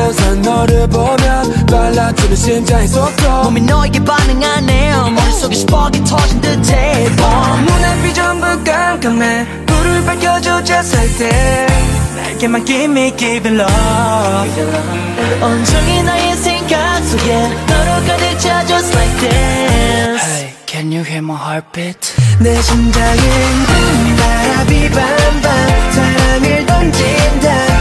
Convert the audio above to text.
항상 너를 보면 빨라지는 심장의 속도 몸이 너에게 반응하네 머릿속에 스파크 터진 듯해 눈앞이 전부 깜깜해 불을 밝혀줘 just like that 나에게만 give me love 온종일 나의 생각 속에 너로 가득 차 just like this Hey, can you hear my heartbeat? 내 심장은 바람이 밤밤 사랑을 던진다